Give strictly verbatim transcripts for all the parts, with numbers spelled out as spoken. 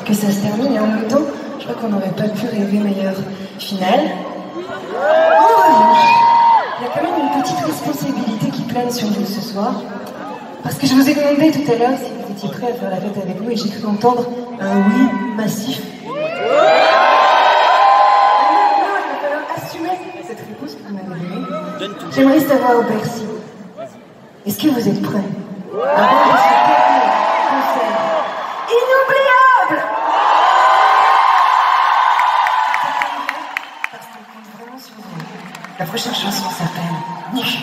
que ça se termine, et en même temps, je crois qu'on n'aurait pas pu rêver meilleur final. En revanche, il y a quand même une petite responsabilité qui plane sur vous ce soir, parce que je vous ai demandé tout à l'heure si vous étiez prêts à faire la fête avec nous, et j'ai cru entendre un oui massif. Cette réponse que vous m'avez donnée, j'aimerais savoir, Bercy, est-ce que vous êtes prêts à rendre ce dernier concert inoubliable? Parce qu'on compte vraiment sur vous. La prochaine chanson s'appelle Niche.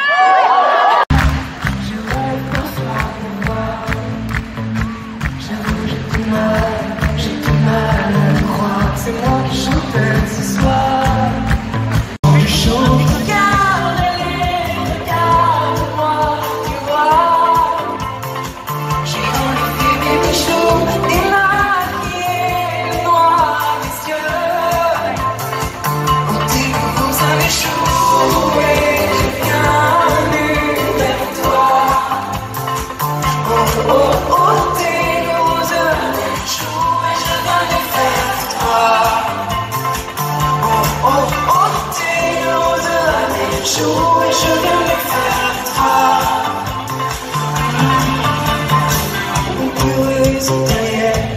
J'avoue, j'ai du mal, j'ai du mal à le croire. C'est moi qui chante ce soir. Et je viens me faire toi. Mon purée derrière.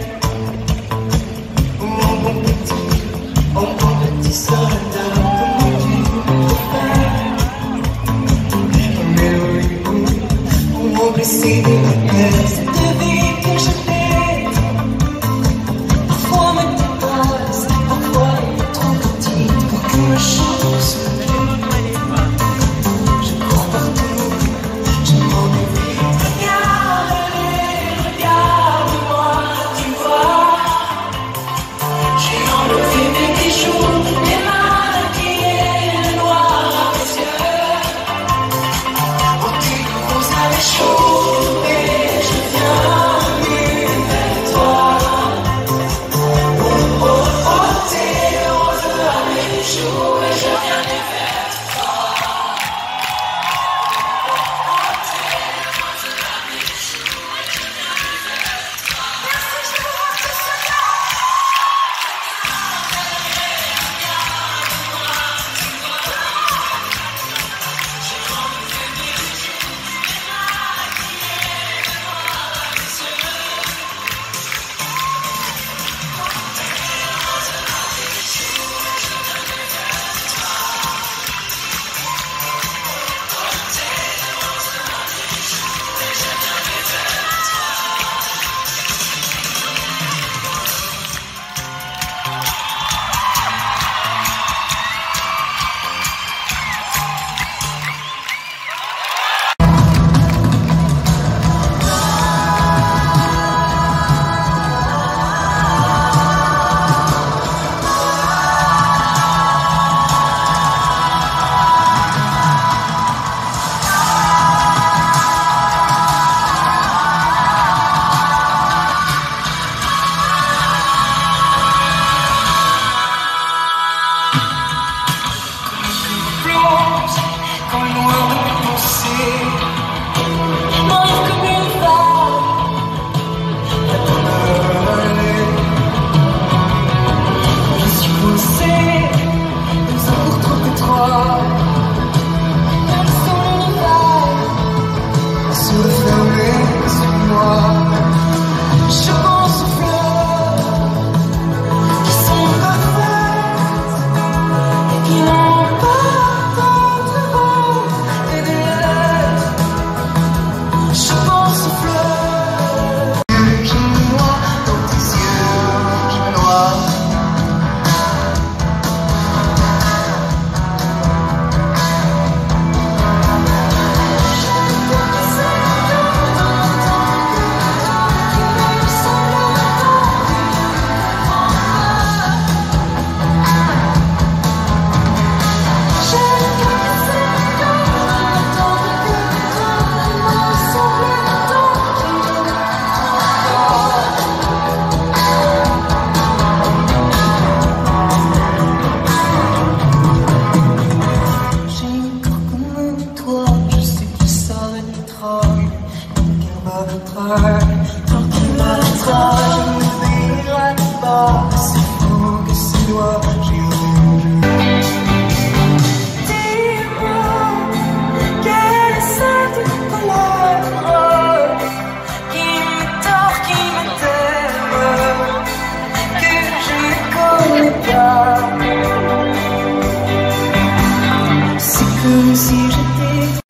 Mon bon petit, mon bon petit soldat. Comment tu peux faire? Mais oui, pour m'embrasser de ma cœur. Cette vie que je fais parfois me dépasse, parfois elle est trop petite pour que ma chance soit. Tant qu'il m'arrêtera, je ne verrai pas si faux que si loin j'irai. Dis-moi, quelle est cette colère qui me tord, qui me t'aime, que je ne connais pas. C'est comme si j'étais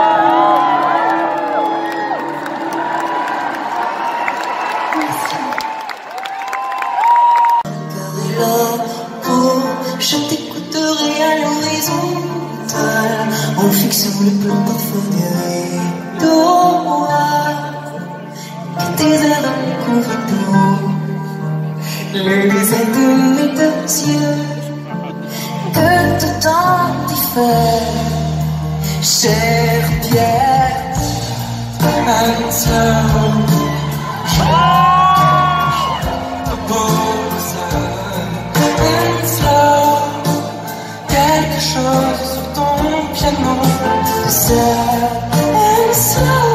je t'écouterai à l'horizontale en fixant le bleu parfum des rideaux que tes ailes couvrent d'eau, le désert de mes deux yeux que tout temps diffère, chère pierre, un slow, quelque chose sur ton piano de sœur and slow.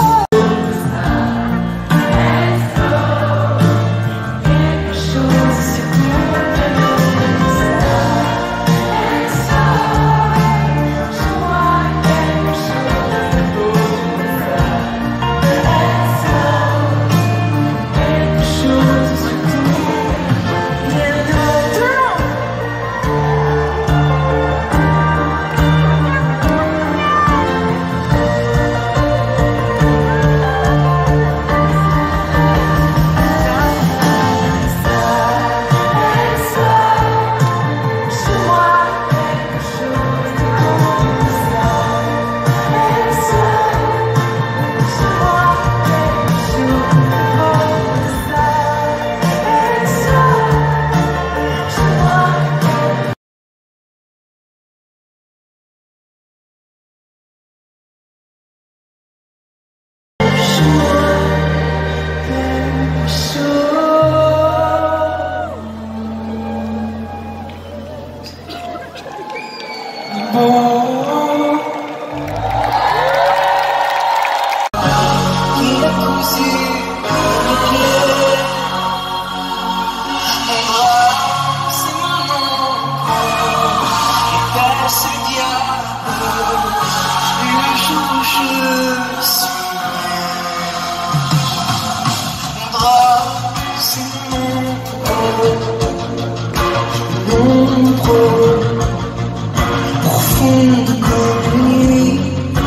Profonde comme une nuit,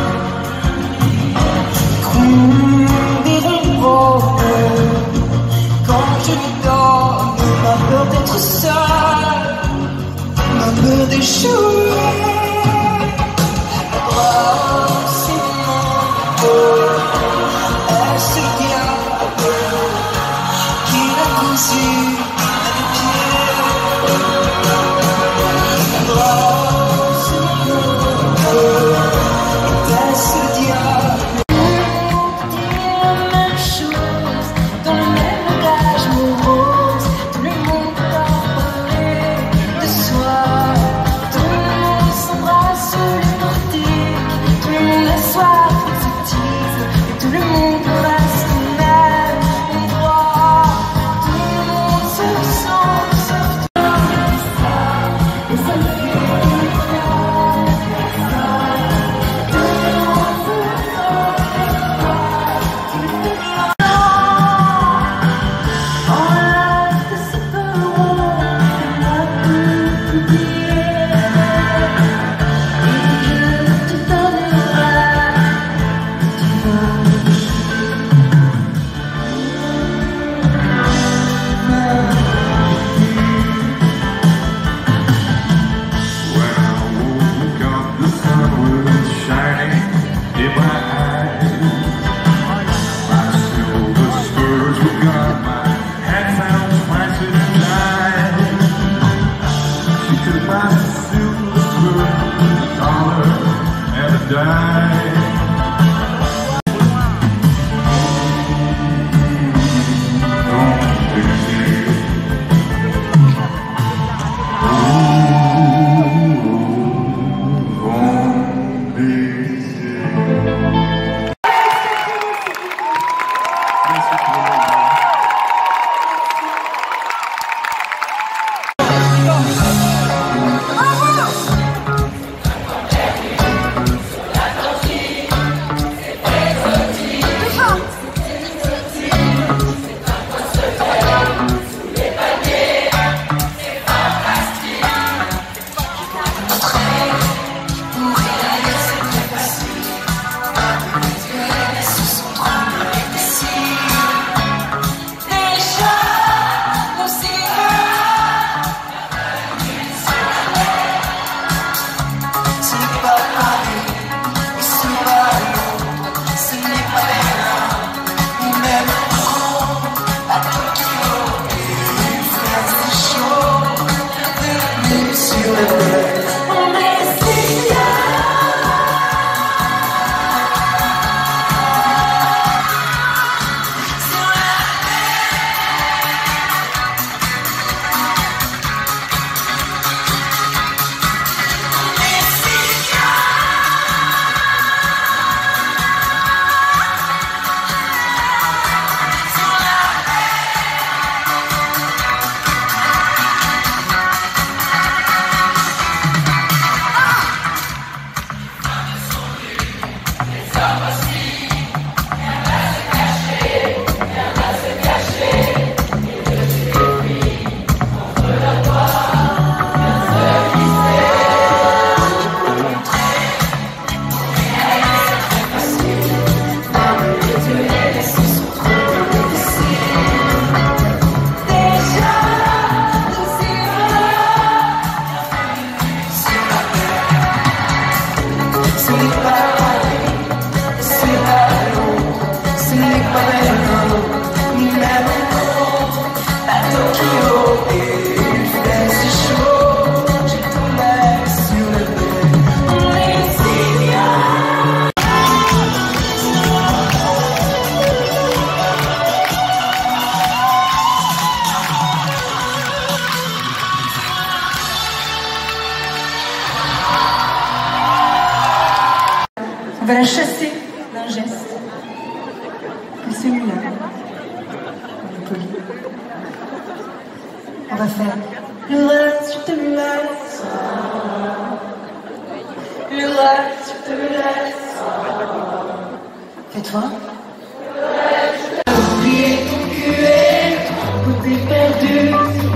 comme des ronds quand je lui donne ma peur d'être seule, ma peur d'échouer. C'est mon elle se diable qui l'a cousu à mes pieds. Tout le monde reste au même endroit, tout le monde celui-là. On est poli. On va faire le reste, je te le laisse. Le reste, je te le laisse. Fais-toi. Oublier ton cul et ton côté perdu.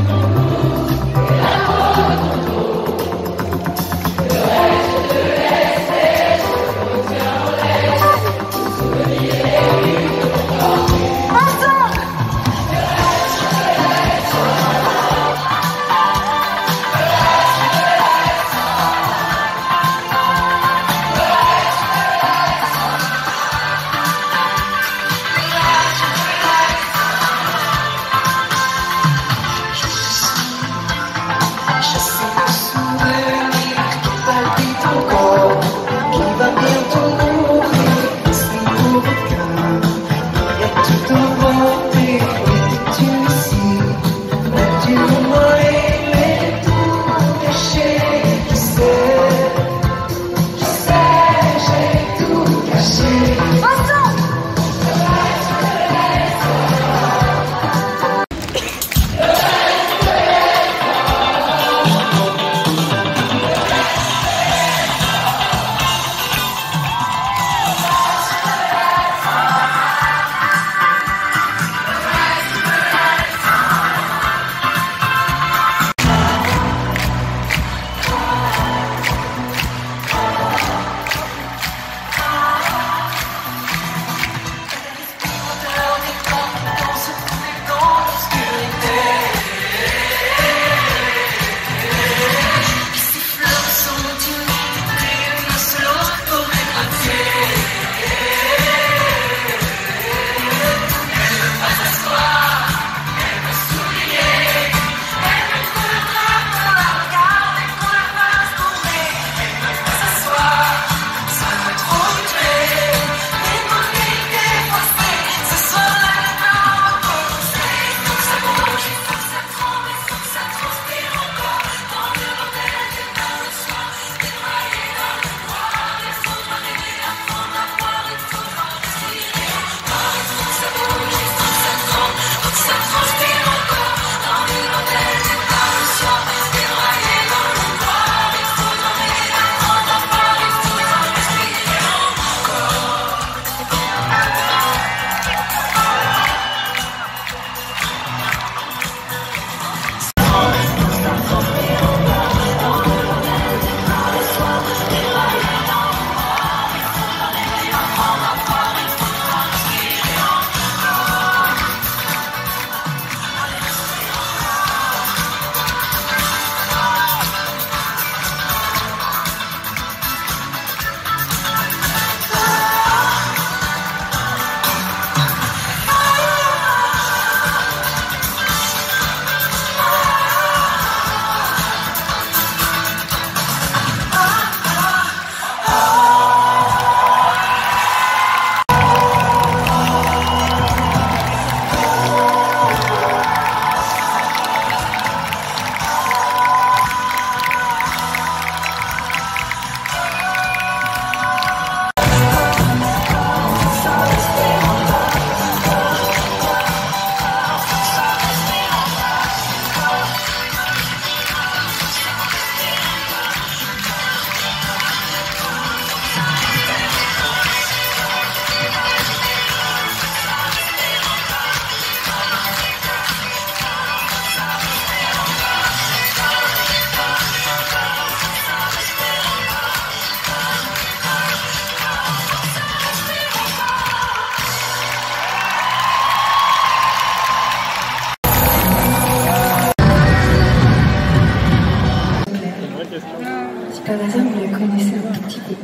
Si par hasard vous la connaissez un tout petit peu,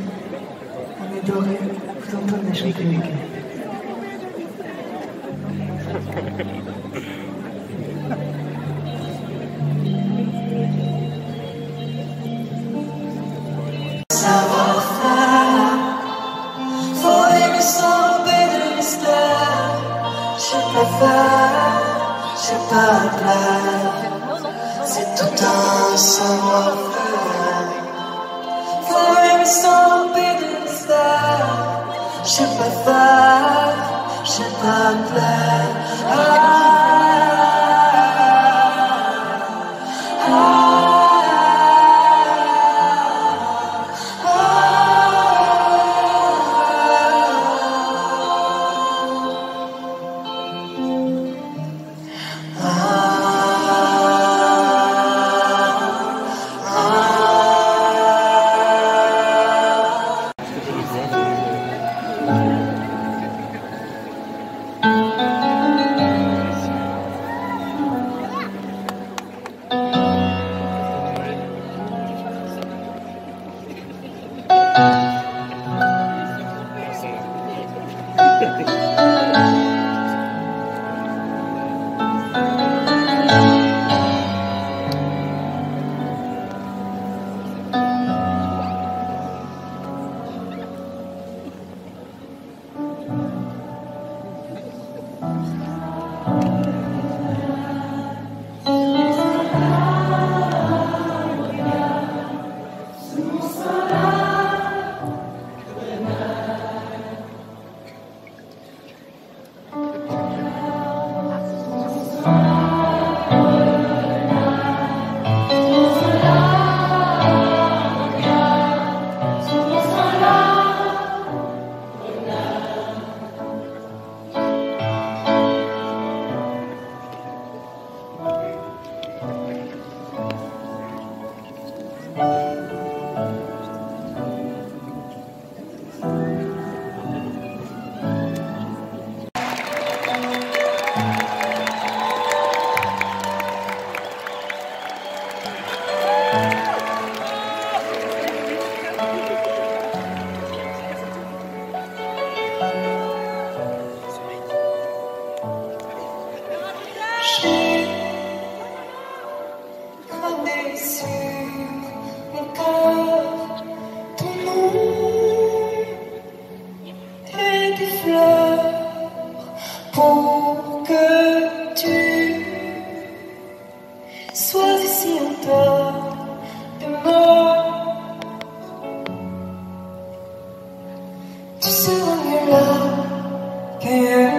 on adorait vous entendre la chanter avec elle. Savoir-faire, faut aimer s'enlever de mystère. Je sais pas faire, je sais pas plaire. C'est tout un savoir-faire. Faut aimer s'enlever de mystère. Je sais pas faire, je sais t'appelle. Ah, ah, pour que tu sois ici encore demain. Tu seras mieux là qu'ailleurs.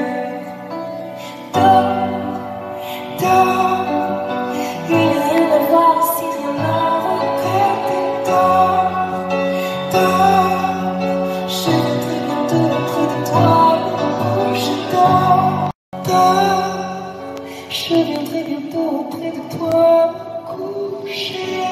Dors, dors, il n'y a rien à voir ici, rien à regretter. Dors, dors, je viendrai bientôt auprès de toi. Je dors, dors, je viendrai bientôt auprès de toi coucher.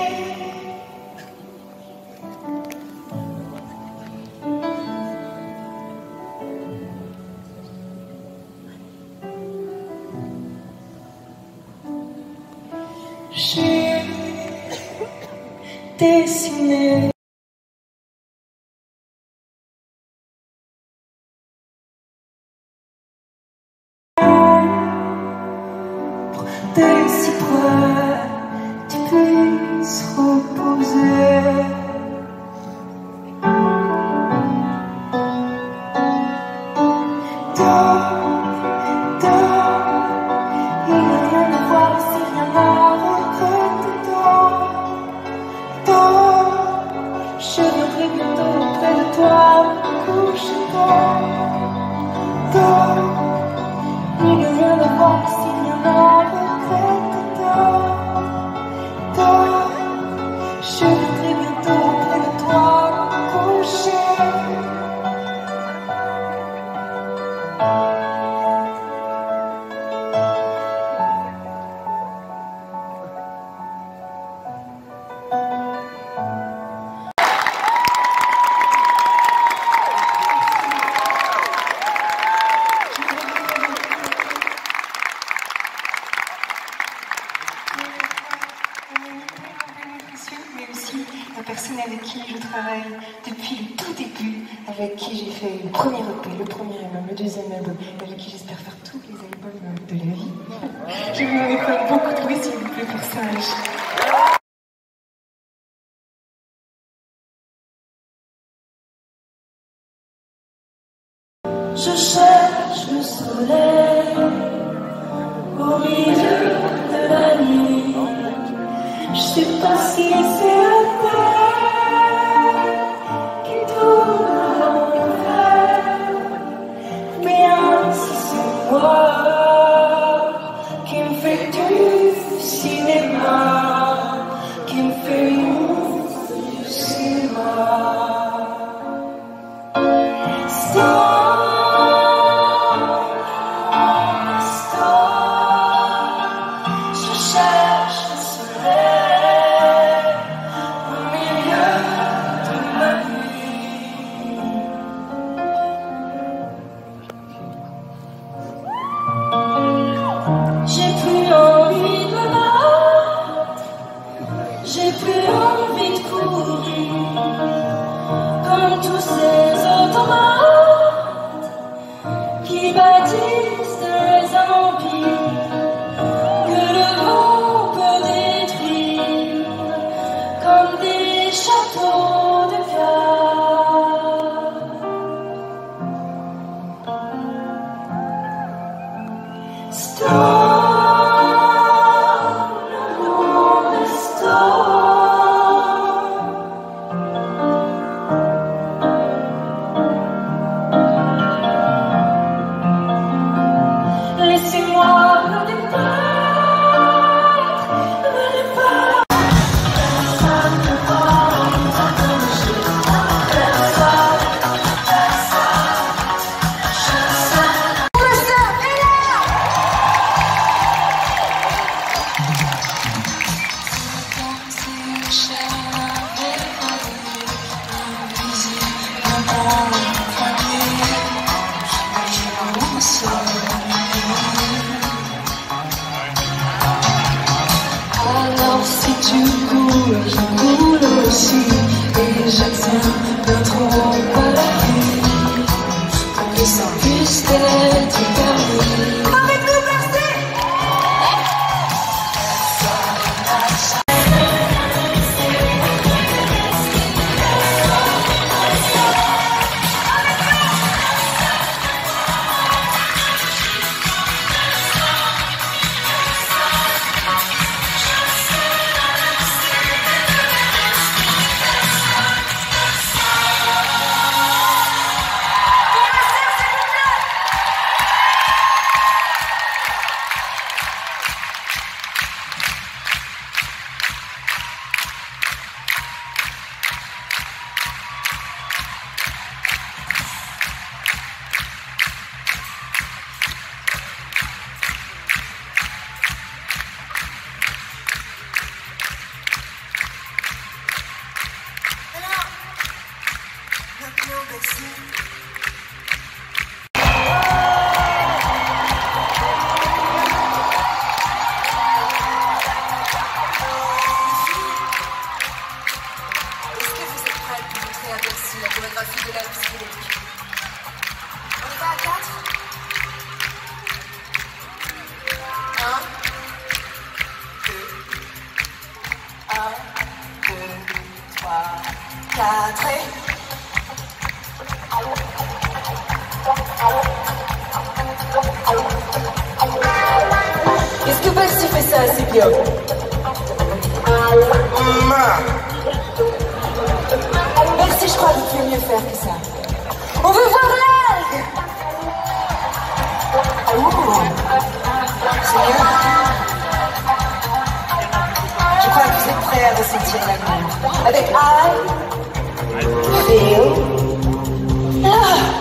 J'ai dessiné des cyprès, tu puisses reposer. Dors, dors, il n'y a rien à voir ici, rien à regretter. Dors, dors, je viendrai bientôt auprès de toi me coucher. Dors, dors, il n'y a rien à voir ici, rien à regretter. Dors, dors, je viendrai bientôt auprès de toi me coucher. Mais aussi la personne avec qui je travaille depuis le tout début, avec qui j'ai fait le premier E P, le premier album, le deuxième album, avec qui j'espère faire tous les albums de la vie. Je vais vous faire beaucoup de bruit s'il vous plaît pour ça. Je cherche le soleil au milieu de la nuit. Je sais pas si c'est la terre qui tourne à l'envers, bien si c'est qui bâtissent des empires que le vent peut détruire comme des châteaux de cœur. Storm. Alors si tu coules, je coule aussi, et j'accepte de trop pas la vie, pour que ça puisse être permis. Avec nous, merci! La chorégraphie de la musique. On y va à quatre. Un, deux, un, deux, trois, quatre et... Est-ce que Bastille fait ça assez bien? Merci, je crois que tu peux mieux faire que ça. On veut voir l'algue. Oh, c'est mieux. Je crois que vous êtes prêts à ressentir l'amour. Avec I feel love.